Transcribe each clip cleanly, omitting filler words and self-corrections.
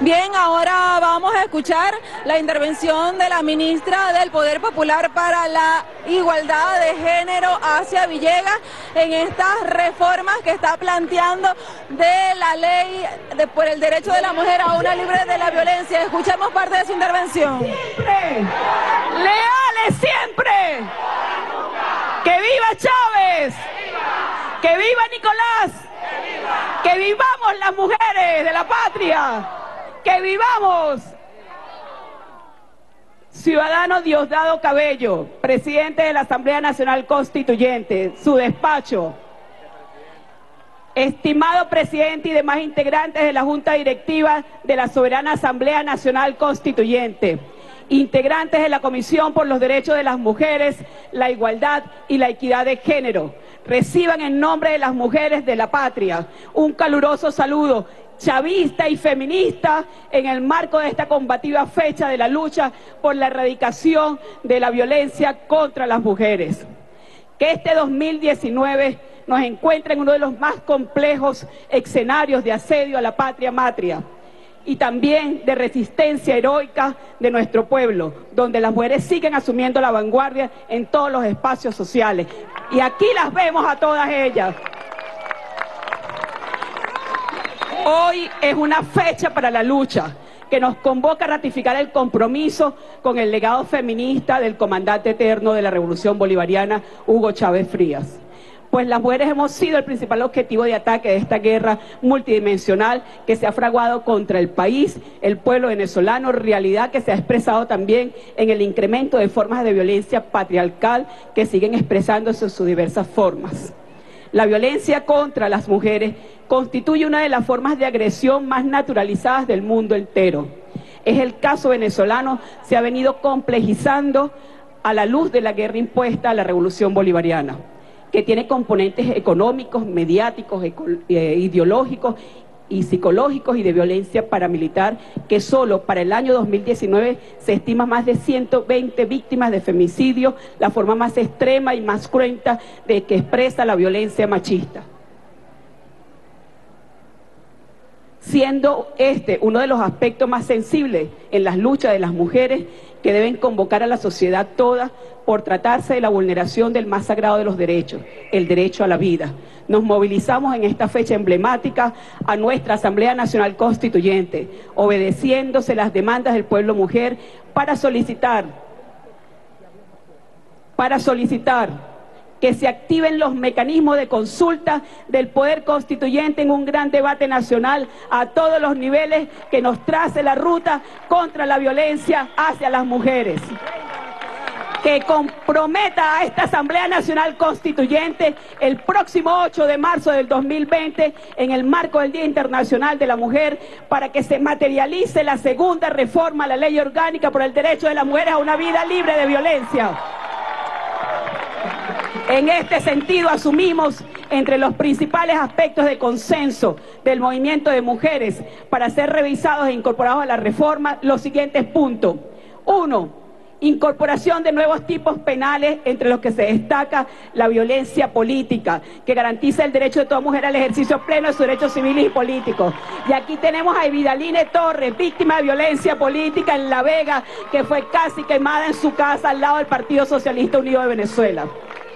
Bien, ahora vamos a escuchar la intervención de la ministra del Poder Popular para la Igualdad de Género, Asia Villegas, en estas reformas que está planteando de la ley por el derecho de la mujer a una libre de la violencia. Escuchemos parte de su intervención. ¡Siempre! ¡Leales siempre! ¡Que viva Chávez! ¡Que viva Nicolás! ¡Que vivamos las mujeres de la patria! ¡Que vivamos! Ciudadano Diosdado Cabello, presidente de la Asamblea Nacional Constituyente, su despacho. Estimado presidente y demás integrantes de la Junta Directiva de la Soberana Asamblea Nacional Constituyente, integrantes de la Comisión por los Derechos de las Mujeres, la Igualdad y la Equidad de Género, reciban en nombre de las mujeres de la patria un caluroso saludo chavista y feminista en el marco de esta combativa fecha de la lucha por la erradicación de la violencia contra las mujeres. Que este 2019 nos encuentre en uno de los más complejos escenarios de asedio a la patria matria y también de resistencia heroica de nuestro pueblo, donde las mujeres siguen asumiendo la vanguardia en todos los espacios sociales. Y aquí las vemos a todas ellas. Hoy es una fecha para la lucha que nos convoca a ratificar el compromiso con el legado feminista del comandante eterno de la Revolución Bolivariana, Hugo Chávez Frías. Pues las mujeres hemos sido el principal objetivo de ataque de esta guerra multidimensional que se ha fraguado contra el país, el pueblo venezolano, realidad que se ha expresado también en el incremento de formas de violencia patriarcal que siguen expresándose en sus diversas formas. La violencia contra las mujeres constituye una de las formas de agresión más naturalizadas del mundo entero. Es el caso venezolano, se ha venido complejizando a la luz de la guerra impuesta a la Revolución Bolivariana, que tiene componentes económicos, mediáticos, ideológicos y psicológicos y de violencia paramilitar, que solo para el año 2019 se estima más de 120 víctimas de femicidio, la forma más extrema y más cruenta de que expresa la violencia machista. Siendo este uno de los aspectos más sensibles en las luchas de las mujeres que deben convocar a la sociedad toda por tratarse de la vulneración del más sagrado de los derechos, el derecho a la vida. Nos movilizamos en esta fecha emblemática a nuestra Asamblea Nacional Constituyente, obedeciéndose las demandas del pueblo mujer para solicitar que se activen los mecanismos de consulta del Poder Constituyente en un gran debate nacional a todos los niveles que nos trace la ruta contra la violencia hacia las mujeres. Que comprometa a esta Asamblea Nacional Constituyente el próximo 8 de marzo del 2020 en el marco del Día Internacional de la Mujer para que se materialice la segunda reforma a la Ley Orgánica por el derecho de las mujeres a una vida libre de violencia. En este sentido, asumimos entre los principales aspectos de consenso del movimiento de mujeres para ser revisados e incorporados a la reforma los siguientes puntos. 1. Incorporación de nuevos tipos penales, entre los que se destaca la violencia política, que garantiza el derecho de toda mujer al ejercicio pleno de sus derechos civiles y políticos. Y aquí tenemos a Evidaline Torres, víctima de violencia política en La Vega, que fue casi quemada en su casa al lado del Partido Socialista Unido de Venezuela.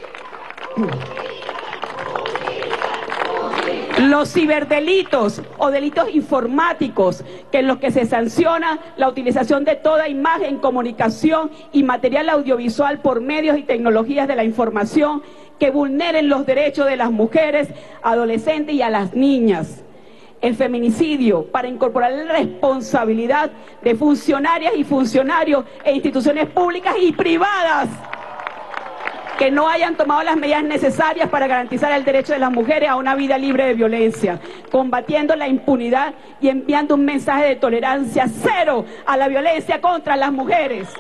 Los ciberdelitos o delitos informáticos, que en los que se sanciona la utilización de toda imagen, comunicación y material audiovisual por medios y tecnologías de la información que vulneren los derechos de las mujeres, adolescentes y a las niñas. El feminicidio, para incorporar la responsabilidad de funcionarias y funcionarios e instituciones públicas y privadas que no hayan tomado las medidas necesarias para garantizar el derecho de las mujeres a una vida libre de violencia, combatiendo la impunidad y enviando un mensaje de tolerancia cero a la violencia contra las mujeres.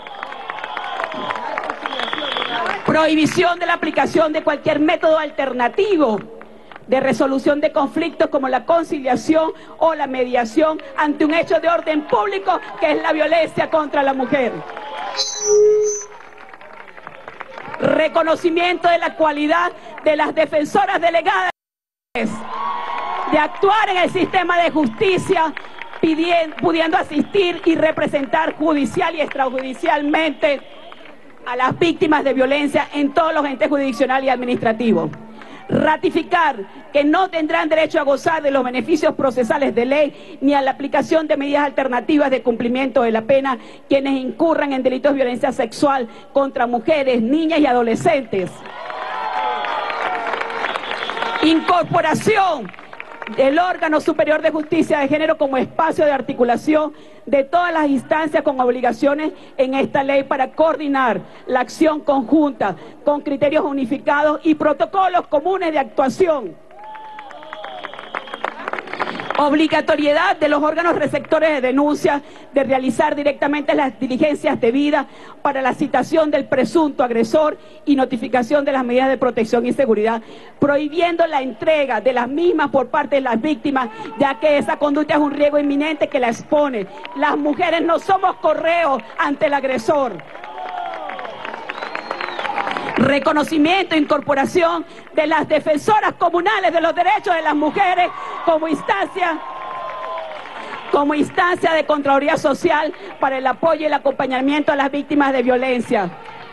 Prohibición de la aplicación de cualquier método alternativo de resolución de conflictos como la conciliación o la mediación ante un hecho de orden público que es la violencia contra la mujer. Reconocimiento de la cualidad de las defensoras delegadas de actuar en el sistema de justicia pudiendo asistir y representar judicial y extrajudicialmente a las víctimas de violencia en todos los entes jurisdiccionales y administrativos. Ratificar que no tendrán derecho a gozar de los beneficios procesales de ley ni a la aplicación de medidas alternativas de cumplimiento de la pena quienes incurran en delitos de violencia sexual contra mujeres, niñas y adolescentes. Incorporación del órgano superior de justicia de género como espacio de articulación de todas las instancias con obligaciones en esta ley para coordinar la acción conjunta con criterios unificados y protocolos comunes de actuación. Obligatoriedad de los órganos receptores de denuncia de realizar directamente las diligencias debidas para la citación del presunto agresor y notificación de las medidas de protección y seguridad, prohibiendo la entrega de las mismas por parte de las víctimas, ya que esa conducta es un riesgo inminente que la expone. Las mujeres no somos correos ante el agresor. Reconocimiento e incorporación de las defensoras comunales de los derechos de las mujeres como instancia de Contraloría Social para el apoyo y el acompañamiento a las víctimas de violencia.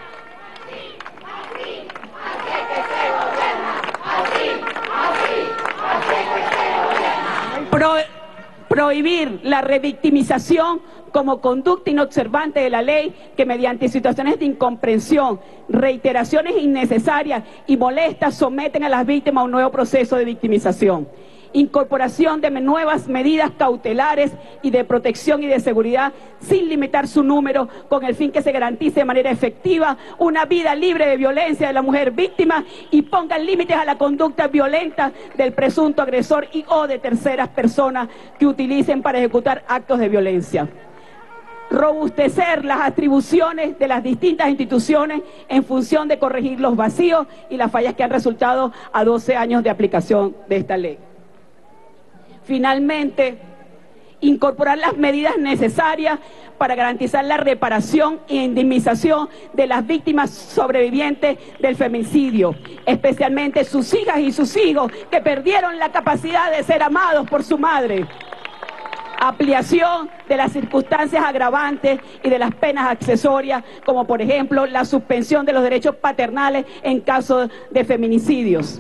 Prohibir la revictimización como conducta inobservante de la ley que mediante situaciones de incomprensión, reiteraciones innecesarias y molestas someten a las víctimas a un nuevo proceso de victimización. Incorporación de nuevas medidas cautelares y de protección y de seguridad sin limitar su número con el fin que se garantice de manera efectiva una vida libre de violencia de la mujer víctima y pongan límites a la conducta violenta del presunto agresor y o de terceras personas que utilicen para ejecutar actos de violencia. Robustecer las atribuciones de las distintas instituciones en función de corregir los vacíos y las fallas que han resultado a 12 años de aplicación de esta ley. Finalmente, incorporar las medidas necesarias para garantizar la reparación e indemnización de las víctimas sobrevivientes del femicidio, especialmente sus hijas y sus hijos que perdieron la capacidad de ser amados por su madre. Ampliación de las circunstancias agravantes y de las penas accesorias, como por ejemplo la suspensión de los derechos paternales en caso de feminicidios.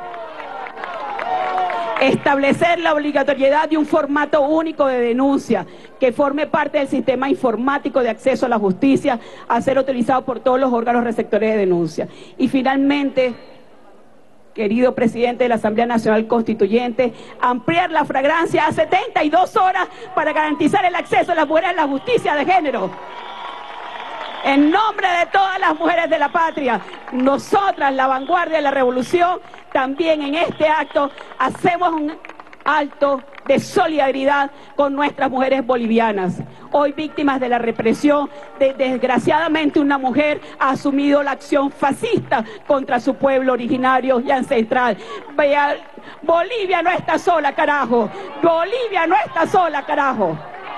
Establecer la obligatoriedad de un formato único de denuncia que forme parte del sistema informático de acceso a la justicia a ser utilizado por todos los órganos receptores de denuncia. Y finalmente, querido presidente de la Asamblea Nacional Constituyente, ampliar la flagrancia a 72 horas para garantizar el acceso de las mujeres a la justicia de género. En nombre de todas las mujeres de la patria, nosotras, la vanguardia de la revolución, también en este acto hacemos un acto de solidaridad con nuestras mujeres bolivianas, hoy víctimas de la represión. Desgraciadamente una mujer ha asumido la acción fascista contra su pueblo originario y ancestral. Bolivia no está sola, carajo. Bolivia no está sola, carajo.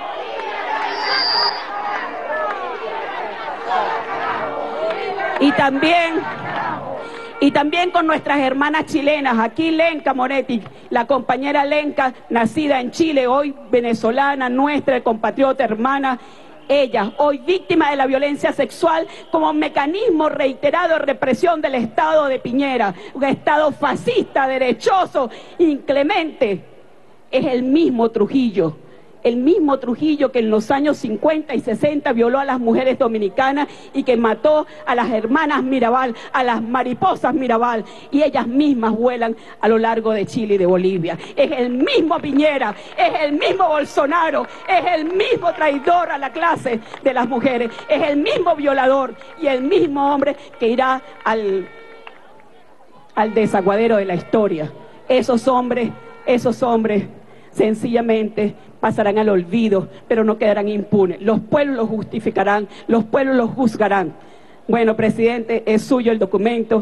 Y también con nuestras hermanas chilenas, aquí Lenka Moretti, la compañera Lenka, nacida en Chile, hoy venezolana, nuestra compatriota hermana, ella, hoy víctima de la violencia sexual como mecanismo reiterado de represión del Estado de Piñera, un Estado fascista, derechoso, inclemente. Es el mismo Trujillo que en los años 50 y 60 violó a las mujeres dominicanas y que mató a las hermanas Mirabal, a las mariposas Mirabal, y ellas mismas vuelan a lo largo de Chile y de Bolivia. Es el mismo Piñera, es el mismo Bolsonaro, es el mismo traidor a la clase de las mujeres, es el mismo violador y el mismo hombre que irá al desaguadero de la historia. Esos hombres sencillamente pasarán al olvido, pero no quedarán impunes. Los pueblos los justificarán, los pueblos los juzgarán. Bueno, presidente, es suyo el documento.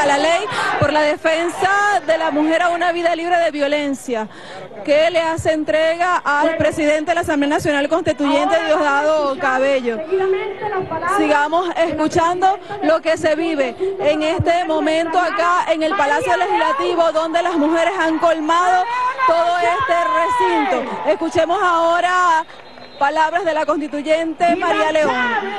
la ley por la defensa de la mujer a una vida libre de violencia, que le hace entrega al presidente de la Asamblea Nacional Constituyente, Diosdado Cabello. Sigamos escuchando lo que se vive en este momento acá en el Palacio Legislativo, donde las mujeres han colmado todo este recinto. Escuchemos ahora palabras de la constituyente María León.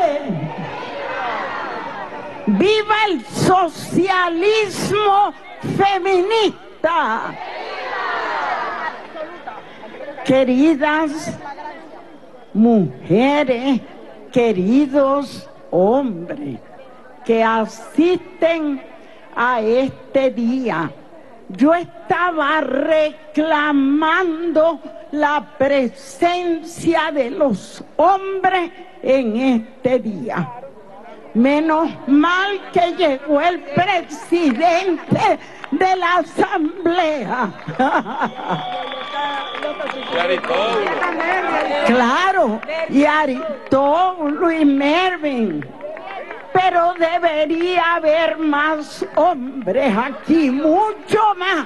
¡Viva el socialismo feminista! Queridas mujeres, queridos hombres que asisten a este día, yo estaba reclamando la presencia de los hombres en este día. Menos mal que llegó el presidente de la Asamblea. Claro, y Aristóbulo y Mervin. Pero debería haber más hombres aquí, mucho más.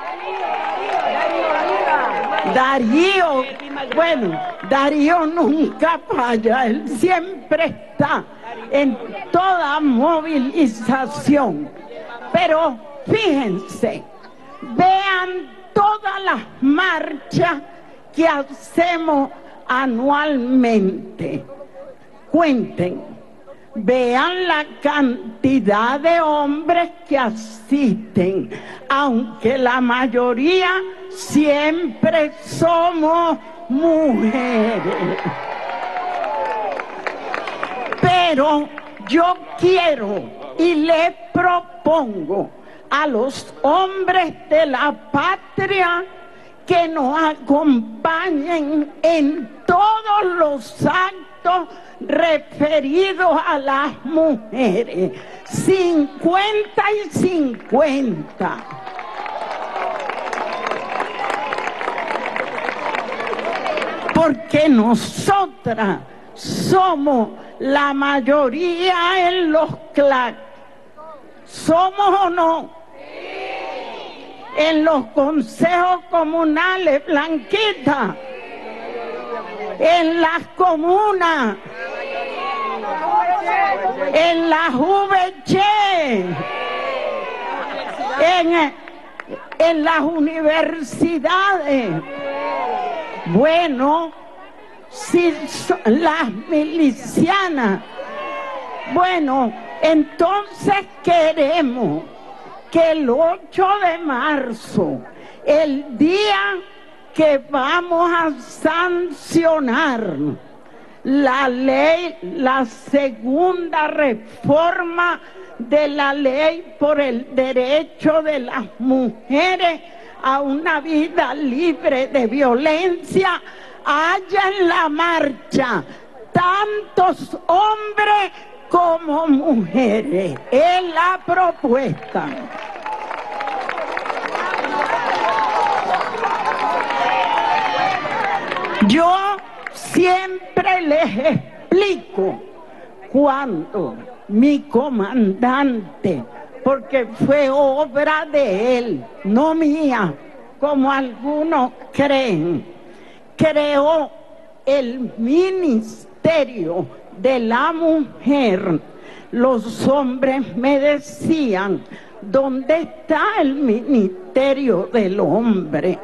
Darío, bueno, Darío nunca falla, él siempre está en toda movilización. Pero fíjense, vean todas las marchas que hacemos anualmente. Cuenten. Vean la cantidad de hombres que asisten, aunque la mayoría siempre somos mujeres. Pero yo quiero y les propongo a los hombres de la patria que nos acompañen en todos los actos referidos a las mujeres, 50 y 50. Porque nosotras somos la mayoría en los CLAC. ¿Somos o no? En los consejos comunales, Blanquita, en las comunas, en las VC, en las universidades. Bueno, si las milicianas, bueno, entonces queremos que el 8 de marzo, el día que vamos a sancionar la ley, la segunda reforma de la ley por el derecho de las mujeres a una vida libre de violencia, haya en la marcha tantos hombres como mujeres. Es la propuesta. Yo siempre les explico cuando mi comandante, porque fue obra de él, no mía, como algunos creen, creó el Ministerio de la Mujer. Los hombres me decían, ¿dónde está el Ministerio del Hombre?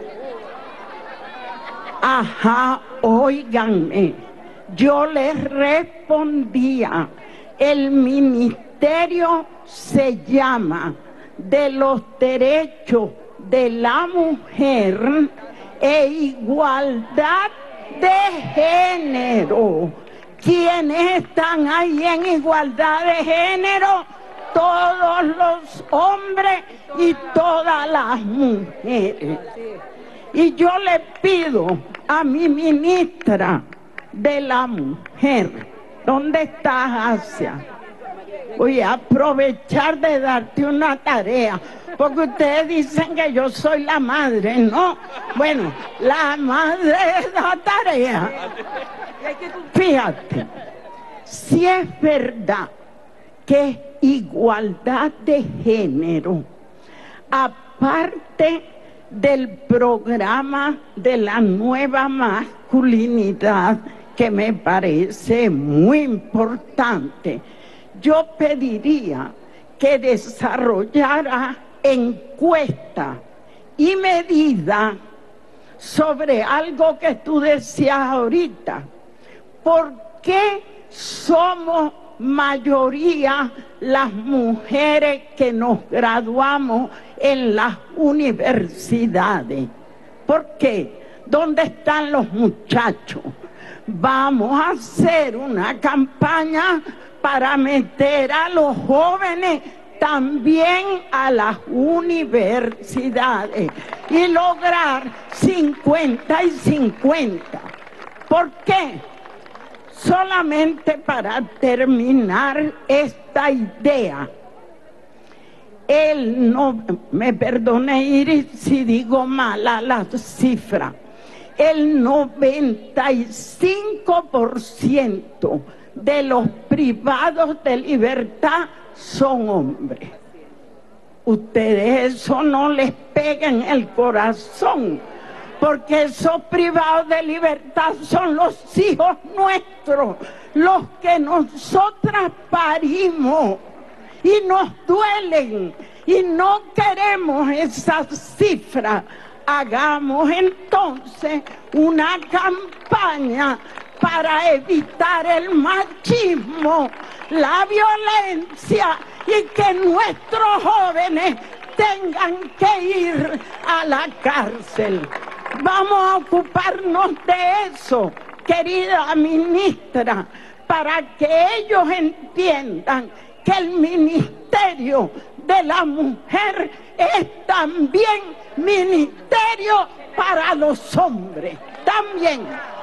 Ajá, óiganme, yo les respondía, el ministerio se llama de los derechos de la mujer e igualdad de género. ¿Quiénes están ahí en igualdad de género? Todos los hombres y todas las mujeres. Y yo le pido a mi ministra de la mujer, ¿dónde estás, Asia? Voy a aprovechar de darte una tarea, porque ustedes dicen que yo soy la madre, ¿no? Bueno, la madre da tarea. Fíjate, si es verdad que igualdad de género, aparte del programa de la nueva masculinidad, que me parece muy importante, yo pediría que desarrollara encuesta y medida sobre algo que tú decías ahorita. ¿Por qué somos mayoría las mujeres que nos graduamos en las universidades? ¿Por qué? ¿Dónde están los muchachos? Vamos a hacer una campaña para meter a los jóvenes también a las universidades y lograr 50 y 50. ¿Por qué? Solamente para terminar esta idea. Me perdone Iris si digo mala la cifra, el 95% de los privados de libertad son hombres. Ustedes eso no les pega en el corazón, porque esos privados de libertad son los hijos nuestros, los que nosotras parimos y nos duelen y no queremos esas cifras. Hagamos entonces una campaña para evitar el machismo, la violencia y que nuestros jóvenes tengan que ir a la cárcel. Vamos a ocuparnos de eso, querida ministra, para que ellos entiendan que el Ministerio de la Mujer es también ministerio para los hombres, también.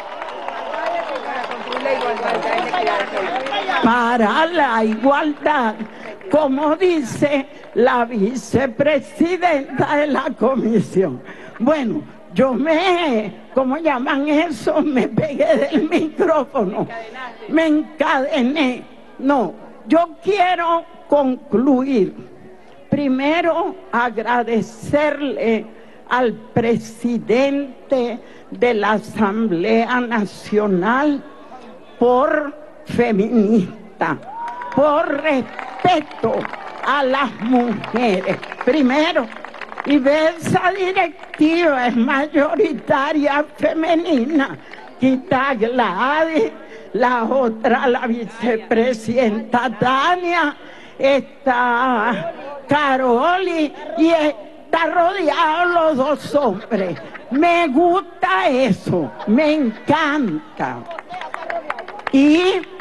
Para la igualdad, como dice la vicepresidenta de la comisión. Bueno, yo ¿cómo llaman eso? Me pegué del micrófono, me encadené. No, yo quiero concluir. Primero, agradecerle al presidente de la Asamblea Nacional por feminista, por respeto a las mujeres. Primero, y esa directiva es mayoritaria femenina. Quita Gladys, la otra, la vicepresidenta Tania, está Caroli y está rodeado los dos hombres. Me gusta eso, me encanta. Y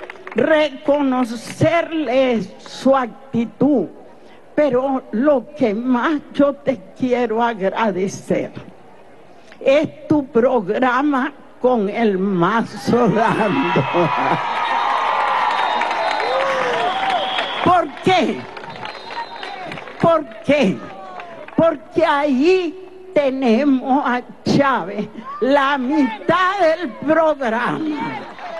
reconocerle su actitud. Pero lo que más yo te quiero agradecer es tu programa con el mazo dando. ¿Por qué? ¿Por qué? Porque ahí tenemos a Chávez, la mitad del programa.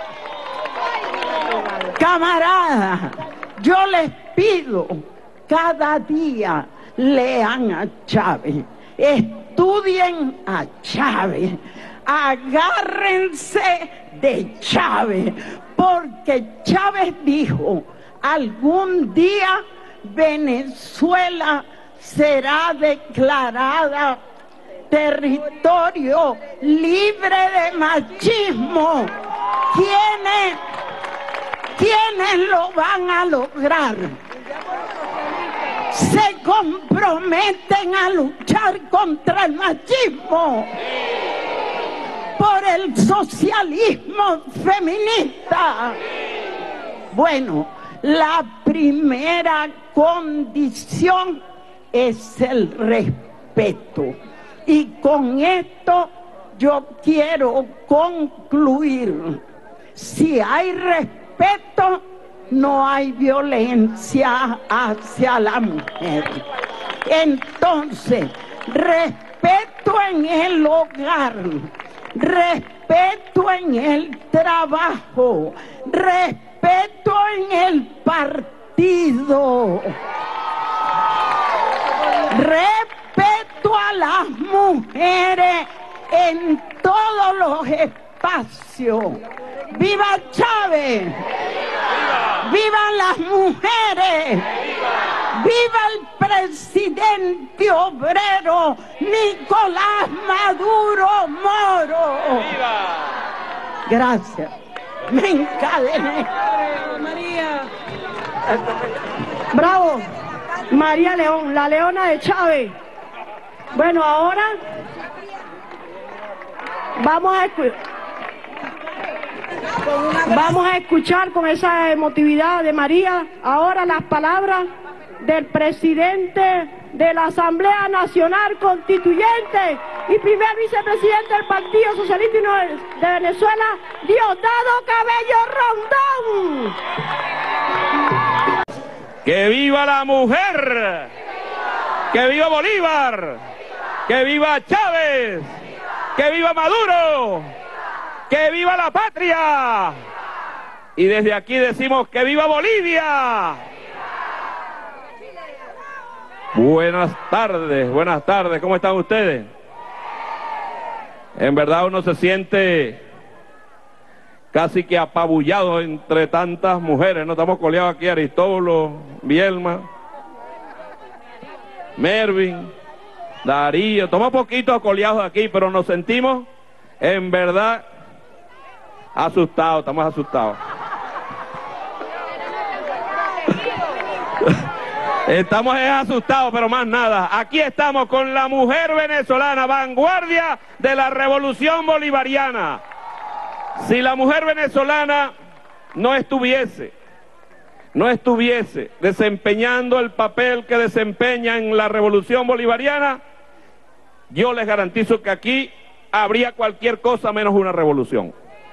Camaradas, yo les pido, cada día lean a Chávez, estudien a Chávez, agárrense de Chávez, porque Chávez dijo, algún día Venezuela será declarada territorio libre de machismo. ¿Quiénes lo van a lograr? Se comprometen a luchar contra el machismo, por el socialismo feminista. Bueno, la primera condición es el respeto. Y con esto yo quiero concluir. Si hay respeto, no hay violencia hacia la mujer. Entonces, respeto en el hogar, respeto en el trabajo, respeto en el partido partido. Respeto a las mujeres en todos los espacios. ¡Viva Chávez! ¡Vivan las mujeres! ¡Viva el presidente obrero Nicolás Maduro Moro! Gracias. Me encadené. María. Bravo. María León, la leona de Chávez. Bueno, ahora vamos a escuchar con esa emotividad de María ahora las palabras del presidente de la Asamblea Nacional Constituyente y primer vicepresidente del Partido Socialista de Venezuela, Diosdado Cabello Rondón. ¡Que viva la mujer! ¡Que viva Bolívar! ¡Que viva Chávez! ¡Que viva Maduro! ¡Que viva la patria! Y desde aquí decimos ¡que viva Bolivia! Buenas tardes, ¿cómo están ustedes? En verdad uno se siente casi que apabullado entre tantas mujeres, ¿no? Estamos coleados aquí, Aristóbulo, Bielma, Mervin, Darío, estamos poquitos coleados aquí, pero nos sentimos en verdad asustados, estamos asustados. Estamos asustados, pero más nada. Aquí estamos con la mujer venezolana, vanguardia de la revolución bolivariana. Si la mujer venezolana no estuviese desempeñando el papel que desempeña en la revolución bolivariana, yo les garantizo que aquí habría cualquier cosa menos una revolución.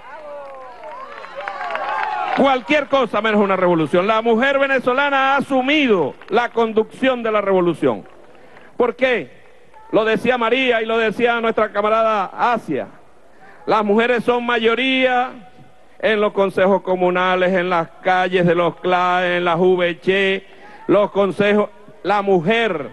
Cualquier cosa menos una revolución. La mujer venezolana ha asumido la conducción de la revolución. ¿Por qué? Lo decía María y lo decía nuestra camarada Asia. Las mujeres son mayoría en los consejos comunales, en las calles de los CLAE, en las VC, los consejos. La mujer,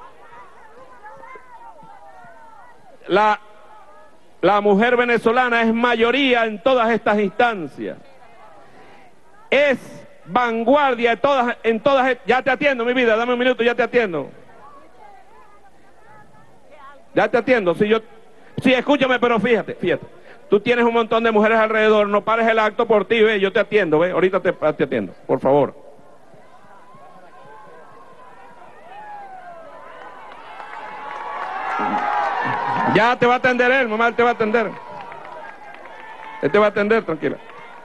la mujer venezolana es mayoría en todas estas instancias. Es vanguardia en todas. Ya te atiendo, mi vida, dame un minuto, ya te atiendo. Ya te atiendo. Sí, escúchame, pero fíjate. Tú tienes un montón de mujeres alrededor, no pares el acto por ti, ve, yo te atiendo, ve, ahorita te atiendo, por favor. Ya te va a atender él, mamá, él te va a atender. Él te va a atender, tranquila.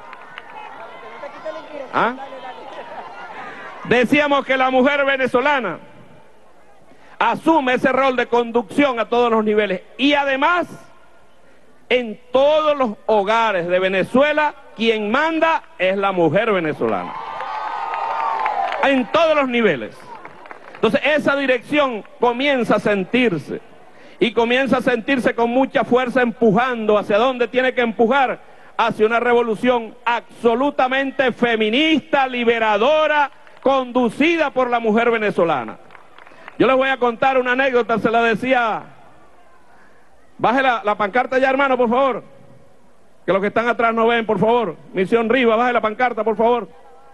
¿Ah? Decíamos que la mujer venezolana asume ese rol de conducción a todos los niveles y además en todos los hogares de Venezuela quien manda es la mujer venezolana, en todos los niveles. Entonces esa dirección comienza a sentirse y comienza a sentirse con mucha fuerza empujando hacia donde tiene que empujar, hacia una revolución absolutamente feminista, liberadora, conducida por la mujer venezolana. Yo les voy a contar una anécdota, se la decía. Baje la pancarta ya, hermano, por favor. Que los que están atrás no ven, por favor. Misión Riva, baje la pancarta, por favor.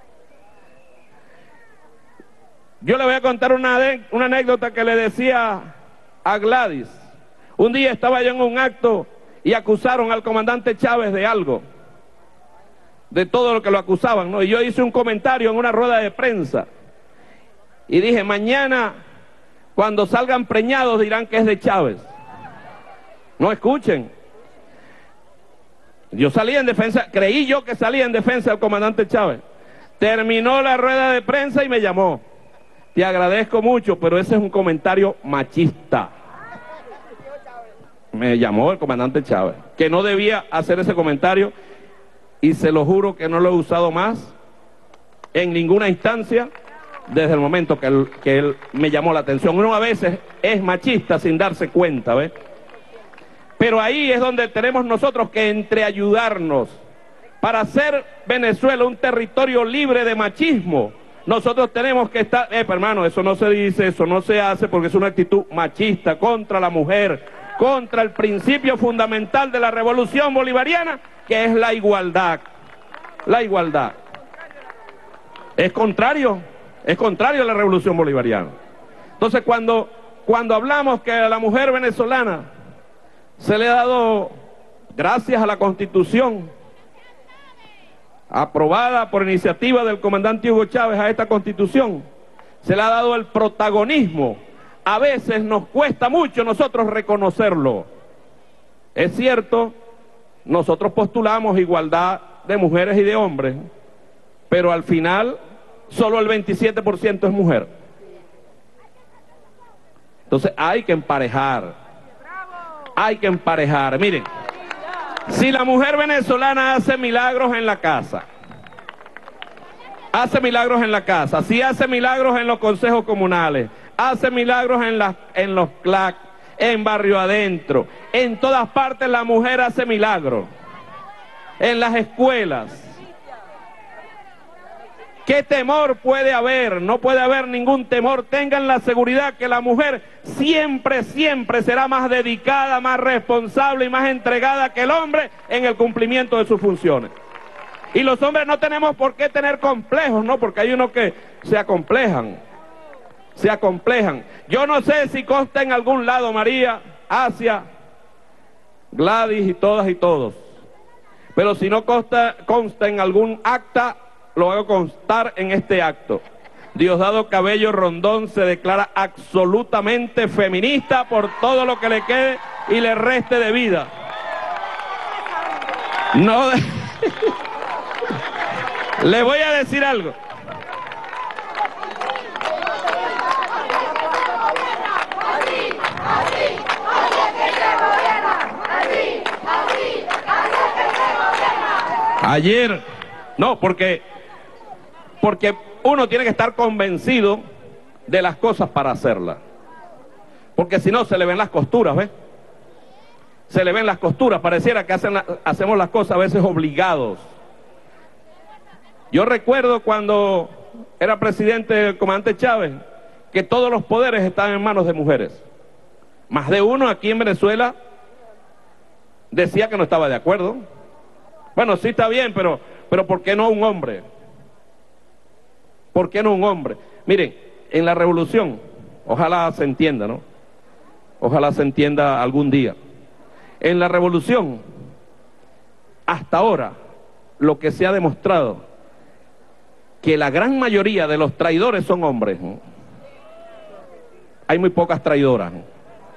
Yo le voy a contar una anécdota que le decía a Gladys. Un día estaba yo en un acto y acusaron al comandante Chávez de algo, de todo lo que lo acusaban, ¿no? Y yo hice un comentario en una rueda de prensa y dije, mañana cuando salgan preñados dirán que es de Chávez. No escuchen. Yo salí en defensa, creí yo que salía en defensa del comandante Chávez. Terminó la rueda de prensa y me llamó. Te agradezco mucho, pero ese es un comentario machista. Me llamó el comandante Chávez, que no debía hacer ese comentario y se lo juro que no lo he usado más en ninguna instancia desde el momento que él me llamó la atención. Uno a veces es machista sin darse cuenta, ¿ves? Pero ahí es donde tenemos nosotros que entreayudarnos para hacer Venezuela un territorio libre de machismo, nosotros tenemos que estar, hermano, eso no se dice, eso no se hace porque es una actitud machista contra la mujer, contra el principio fundamental de la revolución bolivariana, que es la igualdad. La igualdad. Es contrario a la revolución bolivariana. Entonces, cuando hablamos que a la mujer venezolana se le ha dado, gracias a la Constitución, aprobada por iniciativa del comandante Hugo Chávez a esta Constitución, se le ha dado el protagonismo. A veces nos cuesta mucho nosotros reconocerlo. Es cierto, nosotros postulamos igualdad de mujeres y de hombres, pero al final solo el 27% es mujer. Entonces hay que emparejar. Hay que emparejar. Miren, si la mujer venezolana hace milagros en la casa, sí hace milagros en los consejos comunales, hace milagros en los CLAC, en Barrio Adentro, en todas partes la mujer hace milagros, en las escuelas. ¿Qué temor puede haber? No puede haber ningún temor. Tengan la seguridad que la mujer siempre será más dedicada, más responsable y más entregada que el hombre en el cumplimiento de sus funciones. Y los hombres no tenemos por qué tener complejos, ¿no? Porque hay unos que se acomplejan. Yo no sé si consta en algún lado, María, Asia, Gladys y todas y todos. Pero si no consta en algún acta, lo hago constar en este acto. Diosdado Cabello Rondón se declara absolutamente feminista por todo lo que le quede y le reste de vida. No. Le voy a decir algo. Ayer, no, porque uno tiene que estar convencido de las cosas para hacerlas. Porque si no, se le ven las costuras, ¿ves? Se le ven las costuras, pareciera que hacemos las cosas a veces obligados. Yo recuerdo cuando era presidente el comandante Chávez, que todos los poderes estaban en manos de mujeres. Más de uno aquí en Venezuela decía que no estaba de acuerdo. Bueno, sí está bien, pero ¿por qué no un hombre? ¿Por qué no un hombre? Miren, en la revolución, ojalá se entienda, ¿no? Ojalá se entienda algún día. En la revolución, hasta ahora, lo que se ha demostrado, que la gran mayoría de los traidores son hombres, ¿no? Hay muy pocas traidoras, ¿no?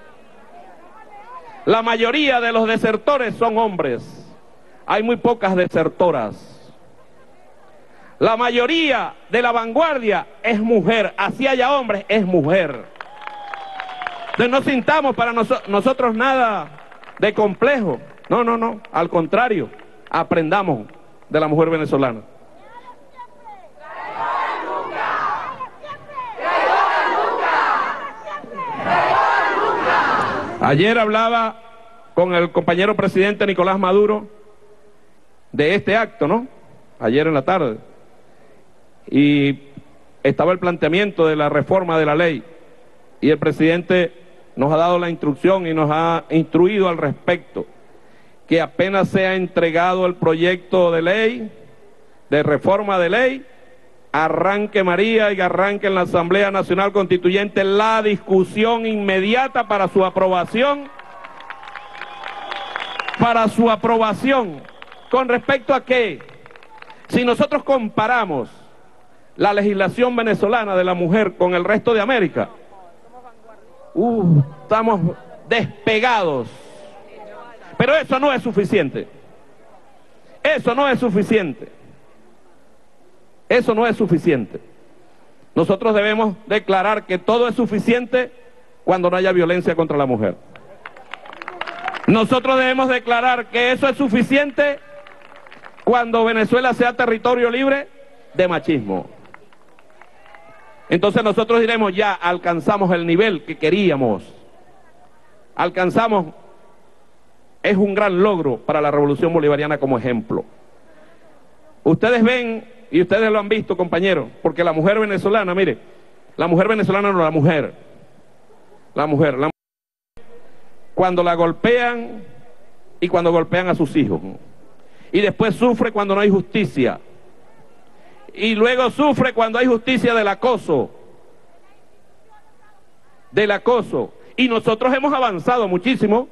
La mayoría de los desertores son hombres. Hay muy pocas desertoras. La mayoría de la vanguardia es mujer. Así haya hombres, es mujer. Entonces no sintamos para nosotros nada de complejo. No. Al contrario, aprendamos de la mujer venezolana. Ayer hablaba con el compañero presidente Nicolás Maduro de este acto, ¿no? Ayer en la tarde. Y estaba el planteamiento de la reforma de la ley. Y el presidente nos ha dado la instrucción y nos ha instruido al respecto. Que apenas sea entregado el proyecto de ley, de reforma de ley, arranque María y arranque en la Asamblea Nacional Constituyente la discusión inmediata para su aprobación. Para su aprobación. ¿Con respecto a qué? Si nosotros comparamos la legislación venezolana de la mujer con el resto de América, estamos despegados. Pero eso no es suficiente. Eso no es suficiente. Eso no es suficiente. Nosotros debemos declarar que todo es suficiente cuando no haya violencia contra la mujer. Nosotros debemos declarar que eso es suficiente cuando Venezuela sea territorio libre de machismo. Entonces nosotros diremos, ya alcanzamos el nivel que queríamos. Alcanzamos, es un gran logro para la revolución bolivariana como ejemplo. Ustedes ven y ustedes lo han visto, compañeros, porque la mujer venezolana, mire, la mujer venezolana no, la mujer, cuando la golpean y cuando golpean a sus hijos, y después sufre cuando no hay justicia, y luego sufre cuando hay justicia del acoso, y nosotros hemos avanzado muchísimo,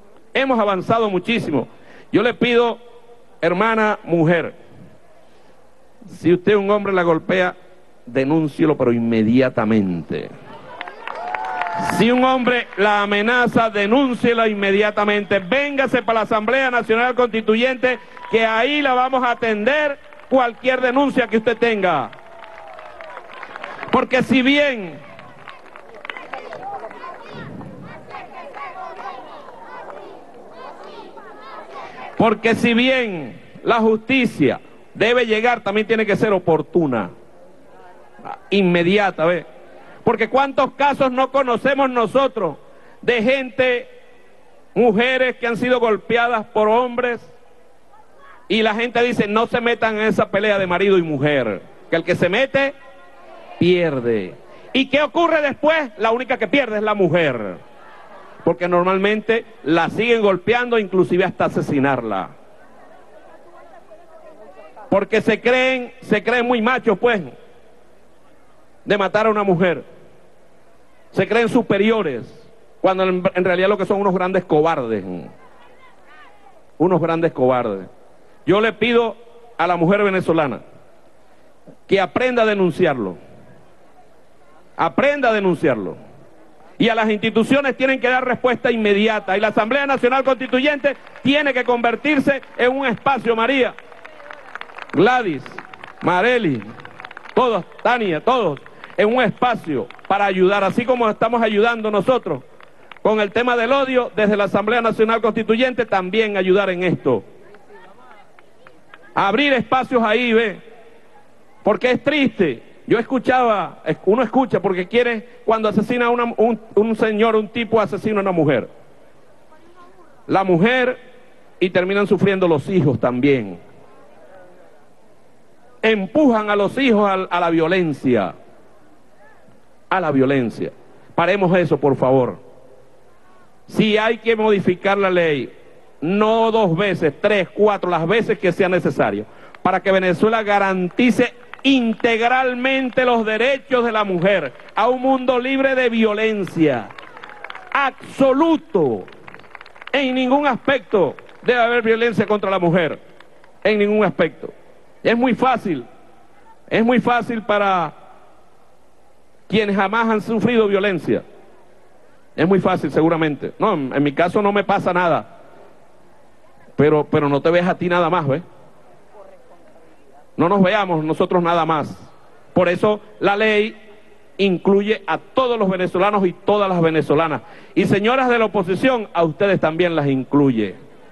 Yo le pido, hermana mujer, si usted un hombre la golpea, denúncielo, pero inmediatamente. Si un hombre la amenaza, denúnciela inmediatamente. Véngase para la Asamblea Nacional Constituyente, que ahí la vamos a atender cualquier denuncia que usted tenga. Porque si bien la justicia debe llegar, también tiene que ser oportuna, inmediata, ¿ve? Porque cuántos casos no conocemos nosotros de gente, mujeres que han sido golpeadas por hombres, y la gente dice, no se metan en esa pelea de marido y mujer, que el que se mete, pierde. ¿Y qué ocurre después? La única que pierde es la mujer, porque normalmente la siguen golpeando, inclusive hasta asesinarla. Porque se creen muy machos, pues, de matar a una mujer. Se creen superiores, cuando en realidad lo que son unos grandes cobardes. Yo le pido a la mujer venezolana que aprenda a denunciarlo. Y a las instituciones tienen que dar respuesta inmediata. Y la Asamblea Nacional Constituyente tiene que convertirse en un espacio, María, Gladys, Marely, todos, Tania, todos, en un espacio para ayudar, así como estamos ayudando nosotros con el tema del odio, desde la Asamblea Nacional Constituyente también ayudar en esto. Abrir espacios ahí, ve, porque es triste. Uno escucha porque quiere, cuando asesina a un señor, un tipo asesina a una mujer. La mujer, y terminan sufriendo los hijos también. Empujan a los hijos a la violencia. Paremos eso, por favor. Si hay que modificar la ley, no 2 veces, 3, 4, las veces que sea necesario, para que Venezuela garantice integralmente los derechos de la mujer a un mundo libre de violencia. Absoluto. En ningún aspecto debe haber violencia contra la mujer. En ningún aspecto. Es muy fácil para quienes jamás han sufrido violencia. Es muy fácil, seguramente. No, en mi caso no me pasa nada. Pero no te ves a ti nada más, ¿ves? No nos veamos nosotros nada más. Por eso la ley incluye a todos los venezolanos y todas las venezolanas. Y señoras de la oposición, a ustedes también las incluye.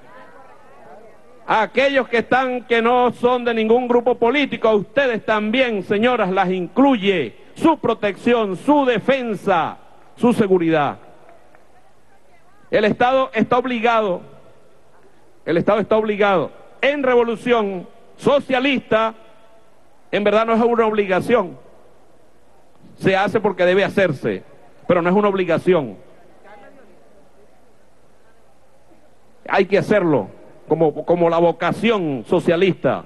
A aquellos que no son de ningún grupo político, a ustedes también, señoras, las incluye. Su protección, su defensa, su seguridad. El Estado está obligado en revolución socialista, en verdad no es una obligación. Se hace porque debe hacerse, pero no es una obligación. Hay que hacerlo. Como la vocación socialista.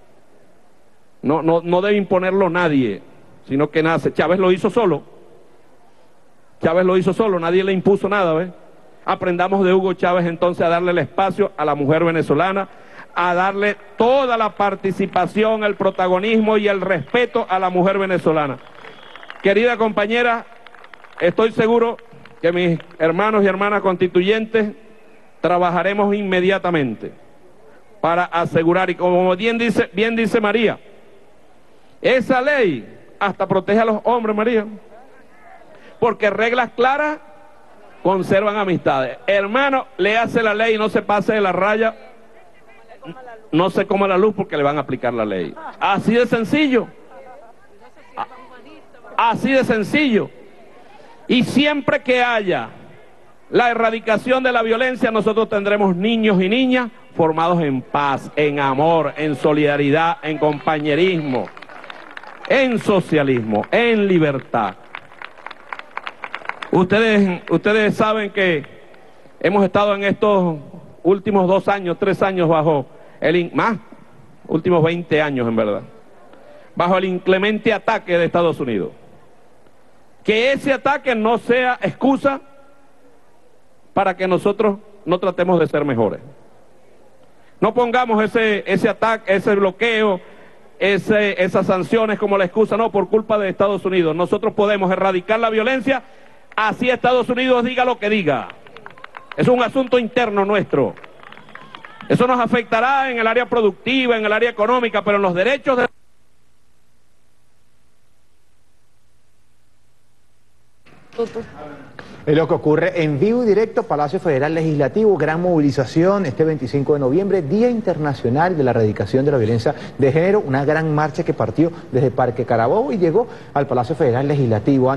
No debe imponerlo nadie, sino que nace. Chávez lo hizo solo, nadie le impuso nada, ¿ves? Aprendamos de Hugo Chávez entonces a darle el espacio a la mujer venezolana, a darle toda la participación, el protagonismo y el respeto a la mujer venezolana. Querida compañera, estoy seguro que mis hermanos y hermanas constituyentes trabajaremos inmediatamente para asegurar, y como bien dice María, esa ley hasta protege a los hombres, María, porque reglas claras conservan amistades. Hermano, léase la ley y no se pase de la raya, no se coma la luz porque le van a aplicar la ley. Así de sencillo. Así de sencillo. Y siempre que haya la erradicación de la violencia, nosotros tendremos niños y niñas formados en paz, en amor, en solidaridad, en compañerismo, en socialismo, en libertad. Ustedes saben que hemos estado en estos últimos 2 años, 3 años bajo últimos 20 años en verdad, bajo el inclemente ataque de Estados Unidos. Que ese ataque no sea excusa para que nosotros no tratemos de ser mejores. No pongamos ese ataque, ese bloqueo, esas sanciones como la excusa, no, por culpa de Estados Unidos. Nosotros podemos erradicar la violencia, así Estados Unidos diga lo que diga. Es un asunto interno nuestro. Eso nos afectará en el área productiva, en el área económica, pero en los derechos de... Es lo que ocurre en vivo y directo, Palacio Federal Legislativo, gran movilización este 25 de noviembre, Día Internacional de la Erradicación de la Violencia de Género, una gran marcha que partió desde Parque Carabobo y llegó al Palacio Federal Legislativo.